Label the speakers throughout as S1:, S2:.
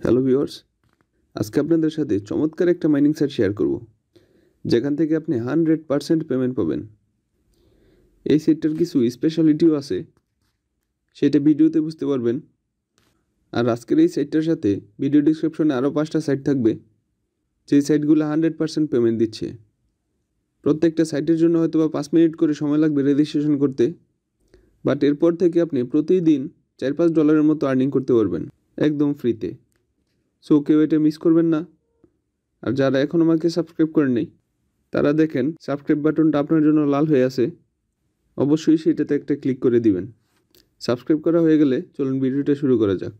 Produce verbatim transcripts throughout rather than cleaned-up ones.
S1: Hello viewers, আজকে আপনাদের সাথে চমৎকার একটা মাইনিং সাইট শেয়ার করব, যেখান থেকে আপনি হান্ড্রেড পার্সেন্ট পেমেন্ট পাবেন। এই সাইটটার কিছু স্পেশালিটিও আছে, সেটা ভিডিওতে বুঝতে পারবেন। আর আজকের এই সাইটটার সাথে ভিডিও ডিসক্রিপশনে আরও পাঁচটা সাইট থাকবে, যেই সাইটগুলো হান্ড্রেড পার্সেন্ট পেমেন্ট দিচ্ছে। প্রত্যেকটা সাইটের জন্য হয়তো বা পাঁচ মিনিট করে সময় লাগবে রেজিস্ট্রেশন করতে, বাট এরপর থেকে আপনি প্রতিদিন চার পাঁচ ডলারের মতো আর্নিং করতে পারবেন একদম ফ্রিতে। সো কেউ এটা মিস করবেন না। আর যারা এখন আমাকে সাবস্ক্রাইব করেন নাই, তারা দেখেন সাবস্ক্রাইব বাটনটা আপনার জন্য লাল হয়ে আছে, অবশ্যই সেটাতে একটা ক্লিক করে দিবেন। সাবস্ক্রাইব করা হয়ে গেলে চলুন ভিডিওটা শুরু করা যাক।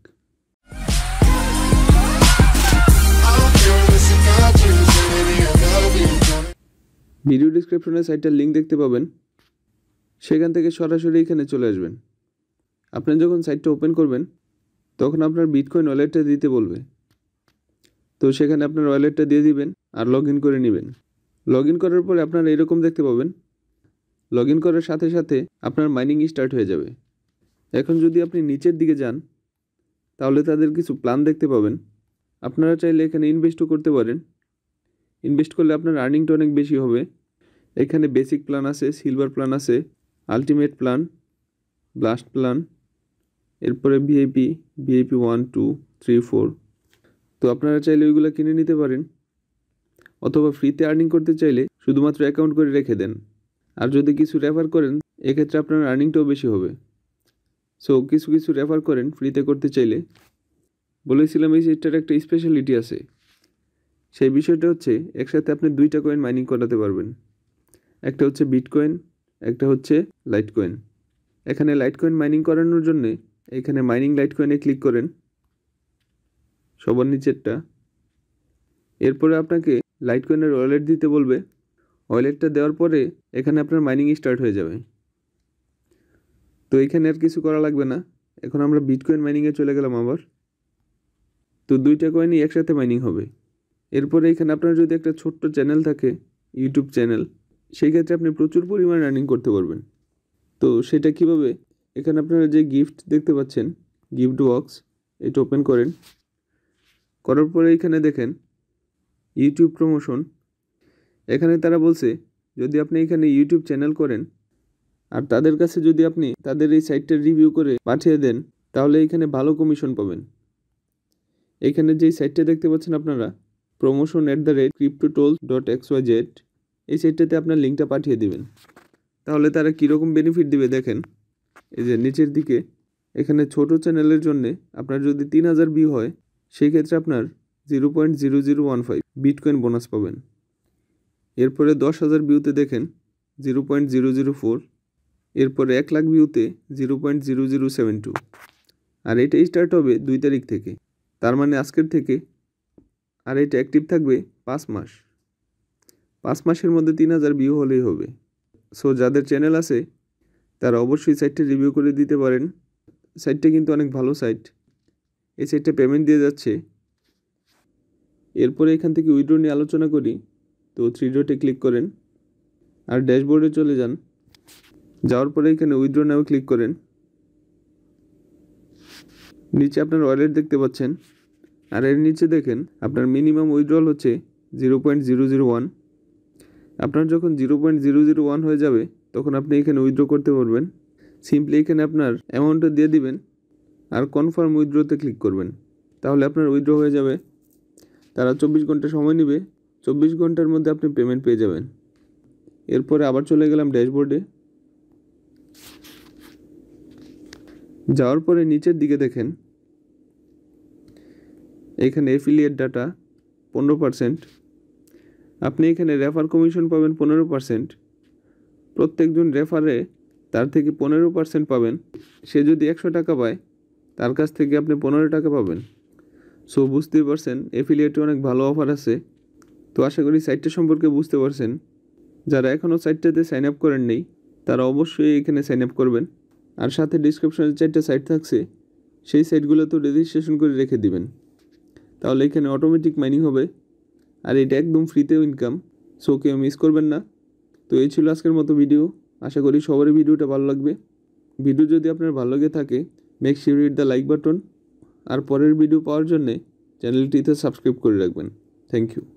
S1: ভিডিও ডিসক্রিপশনে সাইটটার লিঙ্ক দেখতে পাবেন, সেখান থেকে সরাসরি এখানে চলে আসবেন। আপনি যখন সাইটটা ওপেন করবেন তখন আপনার বিটকয়েন ওয়ালেটটা দিতে বলবে, তো সেখানে আপনার ওয়ালেটটা দিয়ে দিবেন আর লগ ইন করে নেবেন। লগ ইন করার পরে আপনারা এরকম দেখতে পাবেন। লগ ইন করার সাথে সাথে আপনার মাইনিং স্টার্ট হয়ে যাবে। এখন যদি আপনি নিচের দিকে যান তাহলে তাদের কিছু প্ল্যান দেখতে পাবেন। আপনারা চাইলে এখানে ইনভেস্টও করতে পারেন। ইনভেস্ট করলে আপনার আর্নিংটা অনেক বেশি হবে। এখানে বেসিক প্ল্যান আছে, সিলভার প্ল্যান আছে, আলটিমেট প্ল্যান, ব্লাস্ট প্ল্যান, এরপরে VIP, VIP one two three four. তো আপনারা চাইলে ওইগুলো কিনে নিতে পারেন, অথবা ফ্রিতে আর্নিং করতে চাইলে শুধুমাত্র অ্যাকাউন্ট করে রেখে দেন। আর যদি কিছু রেফার করেন এক্ষেত্রে আপনার আর্নিংটাও বেশি হবে। সো কিছু কিছু রেফার করেন ফ্রিতে করতে চাইলে। বলেছিলাম এই সাইটটার একটা স্পেশালিটি আছে, সেই বিষয়টা হচ্ছে একসাথে আপনি দুইটা কয়েন মাইনিং করাতে পারবেন। একটা হচ্ছে বিটকয়েন, একটা হচ্ছে লাইট কয়েন। এখানে লাইট কয়েন মাইনিং করানোর জন্যে এখানে মাইনিং লাইট কয়েনে ক্লিক করেন, সবার নিচেরটা। এরপরে আপনাকে লাইট কয়েনের ওয়ালেট দিতে বলবে। ওয়ালেটটা দেওয়ার পরে এখানে আপনার মাইনিং স্টার্ট হয়ে যাবে। তো এখানে আর কিছু করা লাগবে না। এখন আমরা বিটকয়েন মাইনিংয়ে চলে গেলাম আবার। তো দুইটা কয়েনই একসাথে মাইনিং হবে। এরপরে এখানে আপনার যদি একটা ছোট্ট চ্যানেল থাকে, ইউটিউব চ্যানেল, সেই ক্ষেত্রে আপনি প্রচুর পরিমাণে আর্নিং করতে পারবেন। তো সেটা কিভাবে, এখানে আপনারা যে গিফট দেখতে পাচ্ছেন, গিফট বক্স, এটা ওপেন করেন। করার পরে এখানে দেখেন ইউটিউব প্রমোশন। এখানে তারা বলছে যদি আপনি এখানে ইউটিউব চ্যানেল করেন আর তাদের কাছে যদি আপনি তাদের এই সাইটটার রিভিউ করে পাঠিয়ে দেন, তাহলে এখানে ভালো কমিশন পাবেন। এখানে যেই সাইটটা দেখতে পাচ্ছেন আপনারা, promotion at the rate cryptotools dot X Y Z, এই সাইটটাতে আপনার লিঙ্কটা পাঠিয়ে দিবেন। তাহলে তারা কীরকম বেনিফিট দিবে দেখেন। এই যে নিচের দিকে এখানে ছোট চ্যানেলের জন্যে আপনার যদি তিন হাজার ভিউ হয়, সেই ক্ষেত্রে আপনার zero point zero zero one five bitcoin bonus পাবেন। এরপরে দশ হাজার ভিউতে দেখেন zero point zero zero four. এরপরে এক লাখ ভিউতে zero point zero zero seven two. আর এটা স্টার্ট হবে দুই তারিখ থেকে, তার মানে আজকের থেকে। আর এটা অ্যাক্টিভ থাকবে পাঁচ মাস। পাঁচ মাসের মধ্যে তিন হাজার ভিউ হলেই হবে। সো যাদের চ্যানেল আছে তারা অবশ্যই সাইটটা রিভিউ করে দিতে পারেন। সাইটটা কিন্তু অনেক ভালো সাইট। এই সাইটটা পেমেন্ট দিয়ে যাচ্ছে। এরপরে এখান থেকে উইথড্র নিয়ে আলোচনা করি। তো থ্রি ডটে ক্লিক করেন আর ড্যাশবোর্ডে চলে যান। যাওয়ার পরে এখানে উইথড্র নাও ক্লিক করেন। নিচে আপনার ওয়ালেট দেখতে পাচ্ছেন, আর এর নিচে দেখেন আপনার মিনিমাম উইথড্রল হচ্ছে zero point zero zero one. আপনার যখন zero point zero zero one হয়ে যাবে তখন আপনি এখানে উইথড্র করতে পারবেন। সিম্পলি এখানে আপনার অ্যামাউন্টটা দিয়ে দিবেন আর কনফার্ম উইথড্রতে ক্লিক করবেন, তাহলে আপনার উইথড্র হয়ে যাবে। তারা চব্বিশ ঘন্টা সময় নেবে, চব্বিশ ঘন্টার মধ্যে আপনি পেমেন্ট পেয়ে যাবেন। এরপরে আবার চলে গেলাম ড্যাশবোর্ডে। যাওয়ার পরে নিচের দিকে দেখেন এখানে এফিলিয়েট ডাটা পনেরো পার্সেন্ট। আপনি এখানে রেফার কমিশন পাবেন পনেরো পার্সেন্ট। প্রত্যেকজন রেফারে তার থেকে পনেরো পার্সেন্ট পাবেন। সে যদি একশো টাকা পায় তার কাছ থেকে আপনি পনেরো টাকা পাবেন। সো বুঝতেই পারছেন এফিলিয়েটে অনেক ভালো অফার আছে। তো আশা করি সাইটটা সম্পর্কে বুঝতে পারছেন। যারা এখনও সাইটটাতে সাইন আপ করেন নেই তারা অবশ্যই এখানে সাইন আপ করবেন। আর সাথে ডিসক্রিপশনে চারটা সাইট থাকছে, সেই সাইটগুলো তো রেজিস্ট্রেশন করে রেখে দিবেন, তাহলে এখানে অটোমেটিক মাইনিং হবে। আর এটা একদম ফ্রিতেও ইনকাম। সো কেউ মিস করবেন না। তো এই ছিল আজকের মতো ভিডিও। আশা করি সবারই ভিডিওটা ভালো লাগবে। ভিডিও যদি আপনার ভালো লেগে থাকে, make sure hit the like button. আর পরের ভিডিও পাওয়ার জন্যে চ্যানেলটিতে সাবস্ক্রাইব করে রাখবেন। Thank you.